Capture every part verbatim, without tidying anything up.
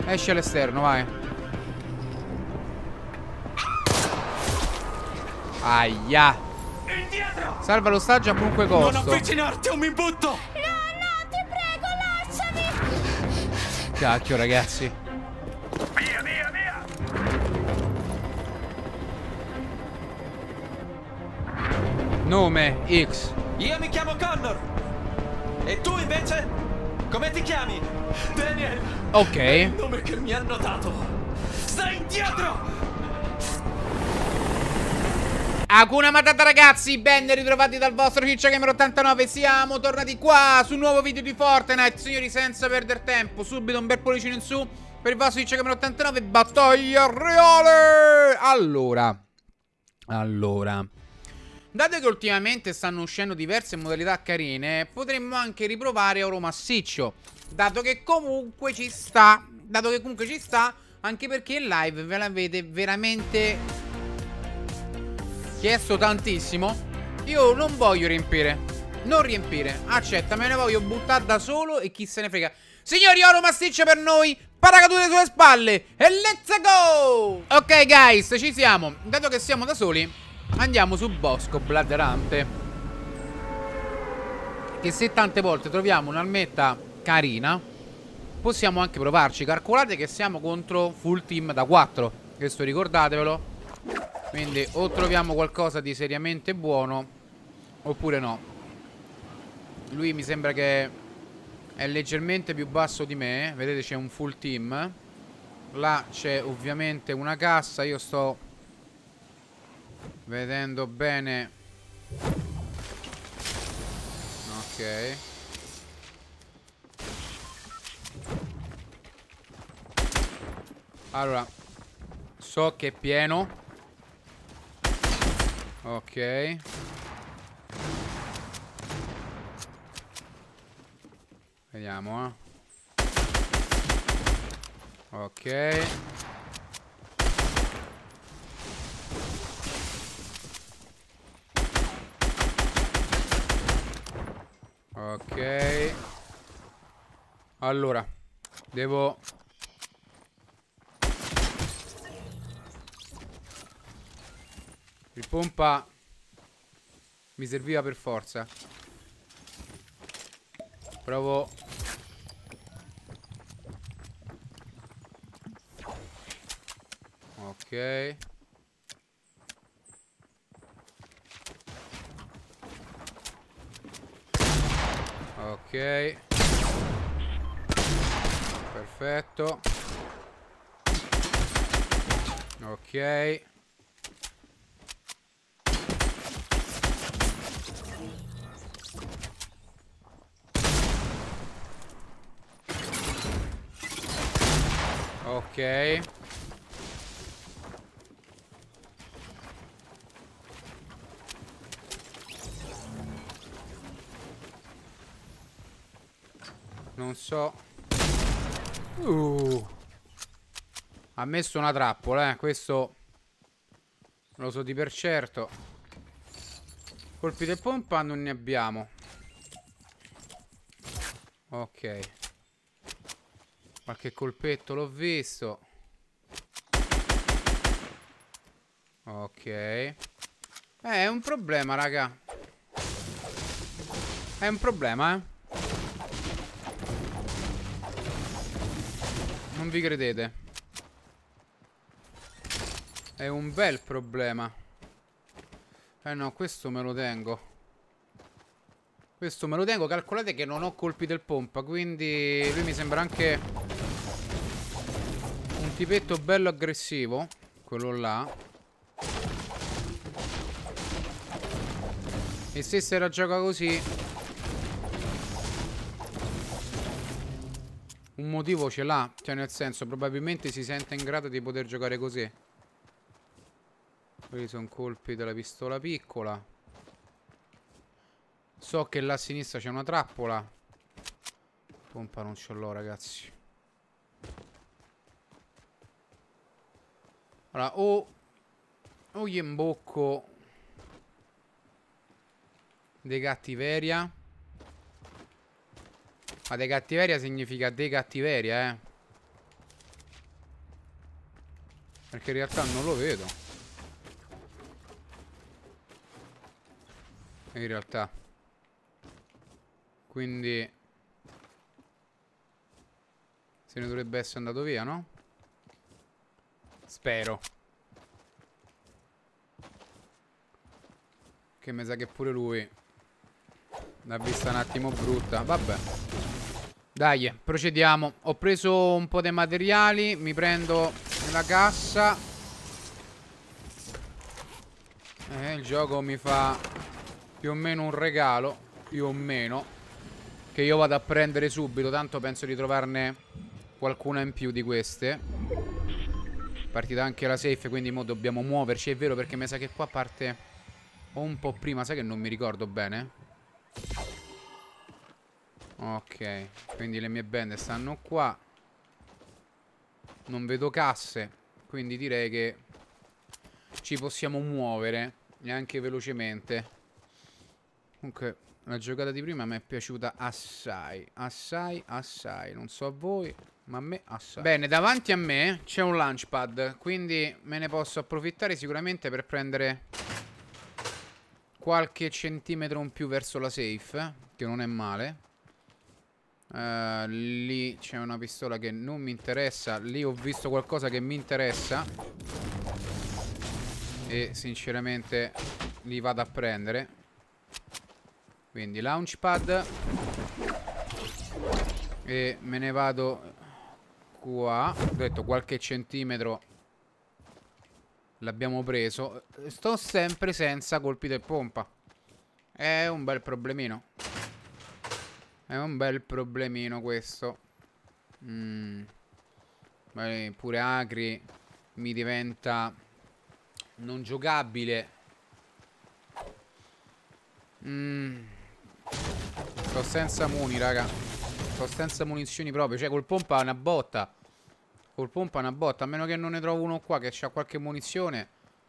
Esci all'esterno, vai. Aia. Indietro! Salva l'ostaggio a qualunque costo. Non avvicinarti o mi butto! No, no, ti prego, lasciami! Cacchio, ragazzi. Via, via, via! Nome X. Io mi chiamo Connor! E tu invece? Come ti chiami? Daniel! Ok. È il nome che mi hanno dato! Stai indietro! Hakuna Matata, ragazzi, ben ritrovati dal vostro Ciccia Gamer ottantanove. Siamo tornati qua su un nuovo video di Fortnite. Signori, senza perdere tempo, subito un bel pollicino in su per il vostro Ciccia Gamer ottantanove. Battaglia reale. Allora Allora dato che ultimamente stanno uscendo diverse modalità carine, potremmo anche riprovare oro massiccio, Dato che comunque ci sta Dato che comunque ci sta Anche perché in live ve l'avete veramente chiesto tantissimo. Io non voglio riempire. Non riempire. Accetta, me ne voglio buttare da solo e chi se ne frega. Signori, oro massiccio per noi. Paracadute sulle spalle. E let's go. Ok guys, ci siamo. Dato che siamo da soli, andiamo su Bosco Bladerante, che se tante volte troviamo un'armetta carina, possiamo anche provarci. Calcolate che siamo contro full team da quattro. Questo ricordatevelo. Quindi o troviamo qualcosa di seriamente buono oppure no. Lui mi sembra che è leggermente più basso di me. Vedete, c'è un full team. Là c'è ovviamente una cassa. Io sto vedendo bene. Ok. Allora, so che è pieno. Ok. Vediamo, eh. Ok. Ok. Allora, devo... Il pompa mi serviva per forza. Provo. Ok. Ok. Perfetto. Ok. Ok. Non so. Uh. Ha messo una trappola, eh. Questo lo so di per certo. Colpi del pompa non ne abbiamo. Ok. Qualche colpetto l'ho visto. Ok. Eh, è un problema, raga. È un problema, eh. Non vi credete. È un bel problema. Eh no, questo me lo tengo. Questo me lo tengo. Calcolate che non ho colpi del pompa, quindi lui mi sembra anche un tipetto bello aggressivo. Quello là. E se se la gioca così, un motivo ce l'ha. Cioè, nel senso, probabilmente si sente in grado di poter giocare così. Quelli sono colpi della pistola piccola. So che là a sinistra c'è una trappola. Pompa non ce l'ho, ragazzi. Allora, o O gli imbocco de cattiveria. Ma de cattiveria significa de cattiveria, eh. Perché in realtà non lo vedo. In realtà. Quindi se ne dovrebbe essere andato via, no? Spero. Che mi sa che pure lui l'ha vista un attimo brutta. Vabbè. Dai, procediamo. Ho preso un po' dei materiali. Mi prendo la cassa. Eh, il gioco mi fa più o meno un regalo. Più o meno. Che io vado a prendere subito. Tanto penso di trovarne qualcuna in più di queste. Partita anche la safe, quindi mo dobbiamo muoverci. È vero, perché mi sa che qua parte un po' prima. Sai che non mi ricordo bene. Ok, quindi le mie bende stanno qua. Non vedo casse, quindi direi che ci possiamo muovere, e anche velocemente. Comunque la giocata di prima mi è piaciuta assai. Assai, assai. Non so a voi, ma a me assai. Bene, davanti a me c'è un launchpad, quindi me ne posso approfittare sicuramente per prendere qualche centimetro in più verso la safe, che non è male. Uh, lì c'è una pistola che non mi interessa. Lì ho visto qualcosa che mi interessa e sinceramente li vado a prendere. Quindi launchpad. E me ne vado qua. Ho detto qualche centimetro l'abbiamo preso. Sto sempre senza colpi del pompa. È un bel problemino. È un bel problemino questo. mm. Beh, pure Acri mi diventa non giocabile. mm. Sto senza muni, raga. Sto senza munizioni proprio. Cioè col pompa è una botta. Col pompa è una botta. A meno che non ne trovo uno qua che c'ha qualche munizione.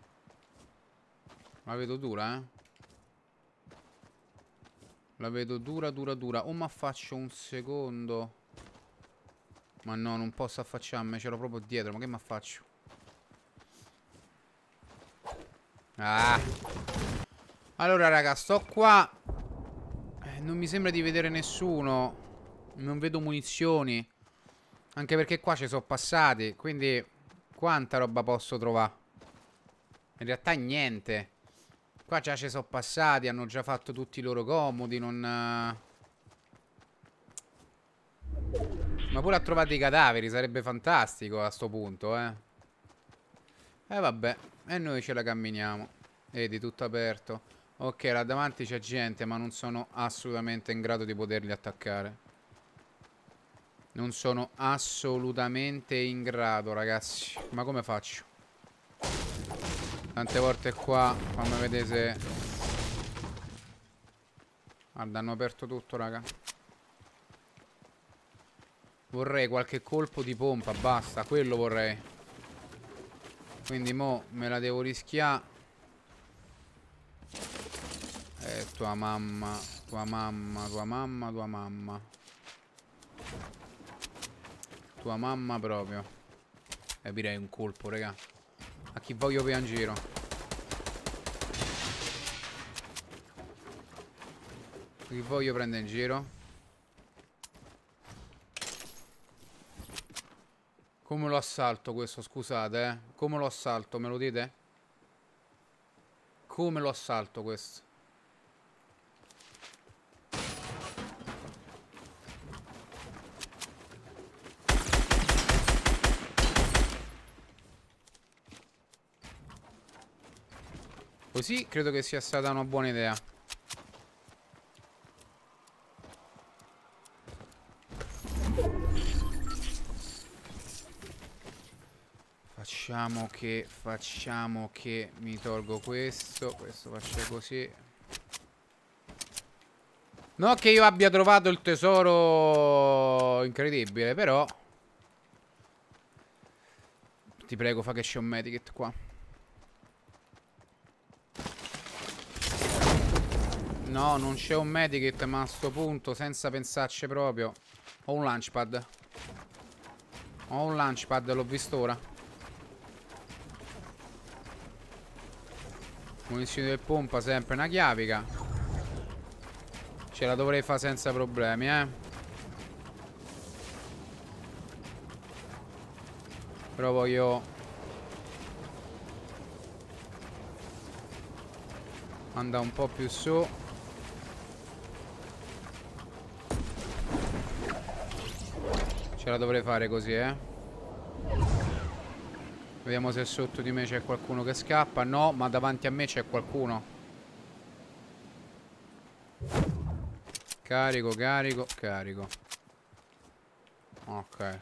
La vedo dura, eh. La vedo dura, dura, dura. O ma faccio un secondo. Ma no, non posso affacciarmi. Ce l'ho proprio dietro. Ma che ma faccio? Ah. Allora, raga, sto qua. eh, Non mi sembra di vedere nessuno. Non vedo munizioni. Anche perché qua ci sono passati. Quindi quanta roba posso trovare? In realtà niente. Qua già ci sono passati, hanno già fatto tutti i loro comodi, non... Ma pure ha trovato i cadaveri, sarebbe fantastico a sto punto, eh. E eh, vabbè, e noi ce la camminiamo. Vedi, tutto aperto. Ok, là davanti c'è gente, ma non sono assolutamente in grado di poterli attaccare. Non sono assolutamente in grado, ragazzi. Ma come faccio? Tante volte qua, fammi vedere se... Guarda, hanno aperto tutto, raga. Vorrei qualche colpo di pompa, basta, quello vorrei. Quindi mo me la devo rischiare. Eh, tua mamma, tua mamma, tua mamma, tua mamma. Tua mamma proprio. E direi un colpo, raga. A chi voglio per in giro. Chi voglio prendere in giro. Come lo assalto questo, scusate, eh. Come lo assalto, me lo dite? Come lo assalto questo? Così credo che sia stata una buona idea. Facciamo che, facciamo che mi tolgo questo. Questo faccio così. Non che io abbia trovato il tesoro incredibile, però ti prego, fa che c'è un medikit qua. No, non c'è un medikit, ma a sto punto, senza pensarci proprio. Ho un launchpad. Ho un launchpad, l'ho visto ora. Munizioni del pompa, sempre una chiavica. Ce la dovrei fare senza problemi, eh. Però voglio andare un po' più su. Ce la dovrei fare così, eh. Vediamo se sotto di me c'è qualcuno che scappa. No, ma davanti a me c'è qualcuno. Carico, carico, carico. Ok.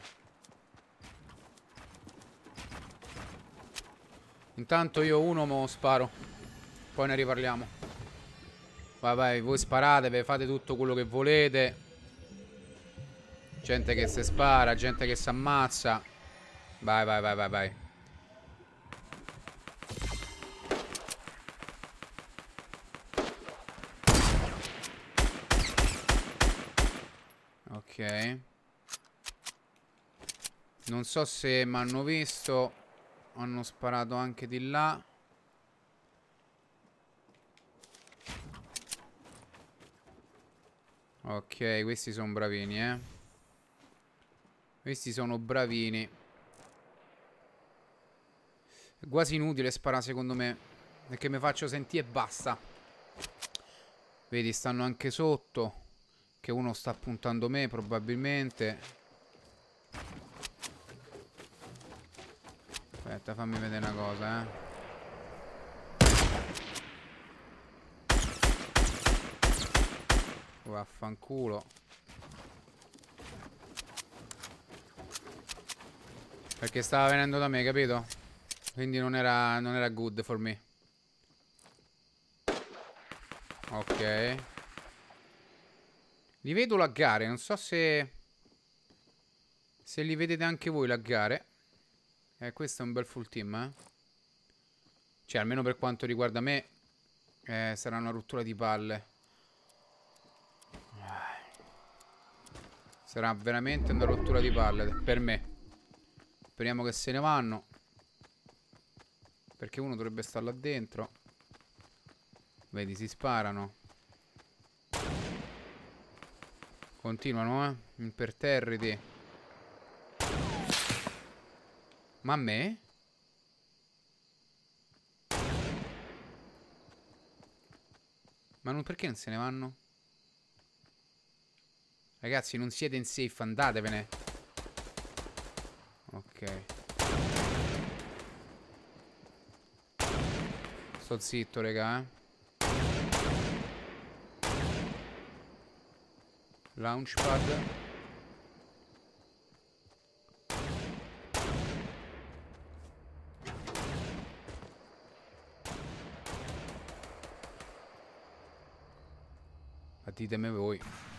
Intanto io uno me lo sparo. Poi ne riparliamo. Vai, vai, voi sparatevi, fate tutto quello che volete. Gente che si spara, gente che si ammazza. Vai, vai, vai, vai, vai. Ok. Non so se mi hanno visto. Hanno sparato anche di là. Ok, questi sono bravini, eh. Questi sono bravini. È quasi inutile sparare secondo me, perché mi faccio sentire e basta. Vedi, stanno anche sotto. Che uno sta puntando me probabilmente. Aspetta, fammi vedere una cosa, eh. Vaffanculo. Perché stava venendo da me, capito? Quindi non era, non era good for me. Ok. Li vedo laggare, non so se... Se li vedete anche voi laggare. Eh, questo è un bel full team, eh. Cioè, almeno per quanto riguarda me, eh, sarà una rottura di palle. Sarà veramente una rottura di palle per me. Speriamo che se ne vanno. Perché uno dovrebbe stare là dentro. Vedi, si sparano. Continuano, eh. Imperterriti. Ma a me? Ma non, perché non se ne vanno? Ragazzi, non siete in safe, andatevene. Ok. Sto zitto, raga, eh. Launchpad. Ma ditemi voi.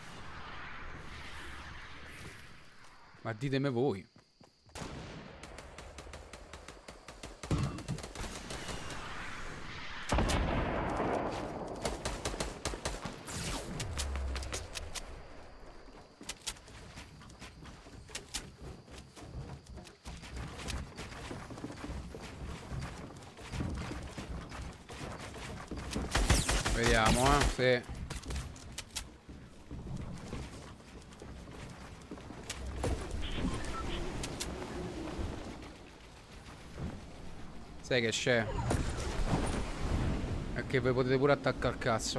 Ma ditemi voi. Vediamo, eh, se... Sai che c'è? È che voi potete pure attaccare al cazzo.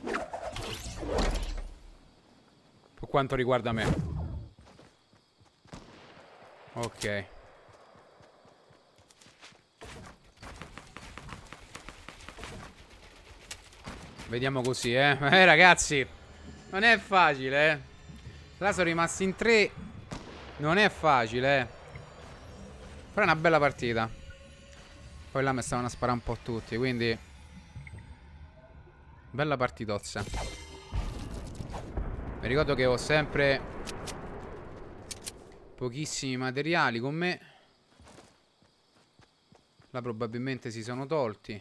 Per quanto riguarda me. Ok. Vediamo così, eh. Eh, ragazzi, non è facile, eh. Là sono rimasti in tre. Non è facile, eh. Però è una bella partita. Poi là mi stavano a sparare un po' tutti, quindi... Bella partitozza. Mi ricordo che ho sempre... pochissimi materiali con me. Là probabilmente si sono tolti.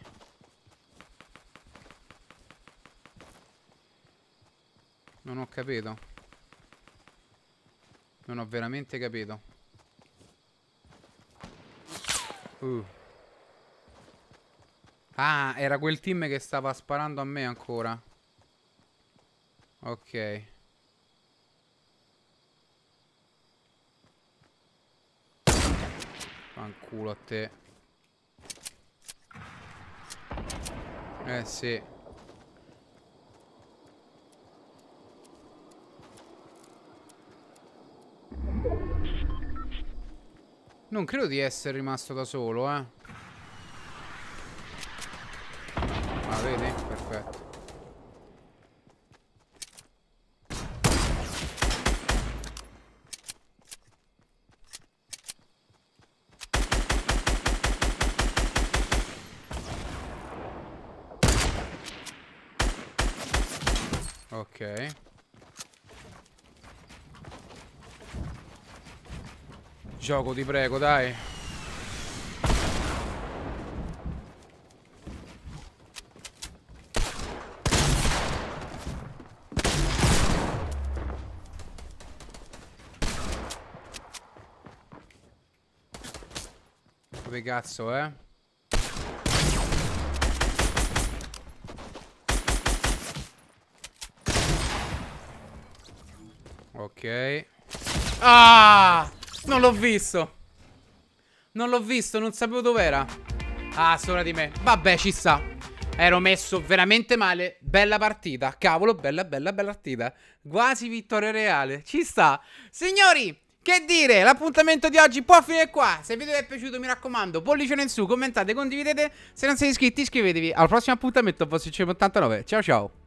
Non ho capito. Non ho veramente capito. Uh. Ah, era quel team che stava sparando a me ancora. Ok. Fanculo a te. Eh sì. Non credo di essere rimasto da solo, eh. Ah, vedi? Perfetto. Ok. Gioco, ti prego, dai. Dove cazzo, eh? Ok. Ah! Non l'ho visto. Non l'ho visto, non sapevo dov'era. Ah, sopra di me. Vabbè, ci sta. Ero messo veramente male. Bella partita. Cavolo, bella, bella, bella partita. Quasi vittoria reale. Ci sta. Signori, che dire? L'appuntamento di oggi può finire qua. Se il video vi è piaciuto, mi raccomando, pollicione in su, commentate, condividete. Se non siete iscritti, iscrivetevi. Al prossimo appuntamento, Boss ottantanove. Ciao ciao.